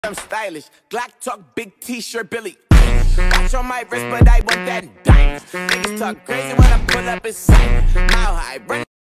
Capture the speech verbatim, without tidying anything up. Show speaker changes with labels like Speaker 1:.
Speaker 1: I'm stylish. Glock talk, big t-shirt, Billy. Watch on my wrist, but I want that dice. Niggas talk crazy when I pull up in sight. Mile high, run.